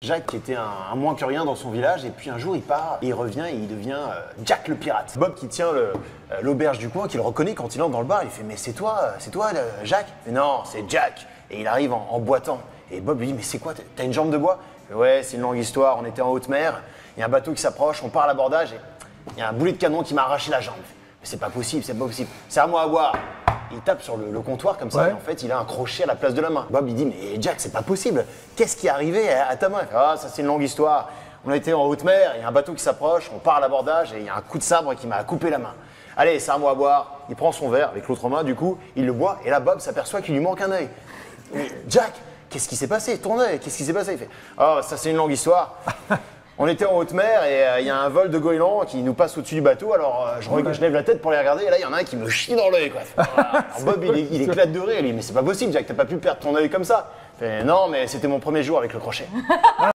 Jack qui était un moins que rien dans son village et puis un jour il part et il revient et il devient Jack le pirate. Bob qui tient l'auberge du coin, qui le reconnaît quand il entre dans le bar, il fait mais c'est toi Jack? Mais non, c'est Jack. Et il arrive en boitant. Et Bob lui dit mais c'est quoi, t'as une jambe de bois? Ouais, c'est une longue histoire, on était en haute mer, il y a un bateau qui s'approche, on part à l'abordage et il y a un boulet de canon qui m'a arraché la jambe. Mais c'est pas possible, c'est à moi à boire. Il tape sur le comptoir comme ça, et en fait, il a un crochet à la place de la main. Bob, il dit, mais Jack, c'est pas possible. Qu'est-ce qui est arrivé à ta main? Il fait, ah, ça, c'est une longue histoire. On a été en haute mer, il y a un bateau qui s'approche, on part à l'abordage, et il y a un coup de sabre qui m'a coupé la main. Allez, c'est à moi à boire. Il prend son verre avec l'autre main, du coup, il le boit, et là, Bob s'aperçoit qu'il lui manque un œil. Mais Jack, qu'est-ce qui s'est passé? Ton œil, qu'est-ce qui s'est passé? Il fait, oh, ça, c'est une longue histoire. On était en haute mer et il y a un vol de goélands qui nous passe au-dessus du bateau, alors je lève la tête pour les regarder et là il y en a un qui me chie dans l'œil quoi. Alors Bob il éclate de rire, il dit mais c'est pas possible Jack, t'as pas pu perdre ton œil comme ça. Il fait non mais c'était mon premier jour avec le crochet.